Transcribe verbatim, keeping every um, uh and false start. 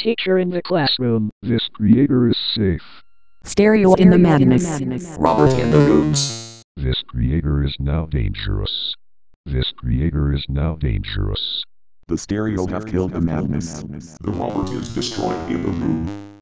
Teacher in the classroom. This creator is safe. Stereo in the madness. Robert in the rooms. This creator is now dangerous. This creator is now dangerous. The stereo have killed the madness. The Robert is destroyed in the room.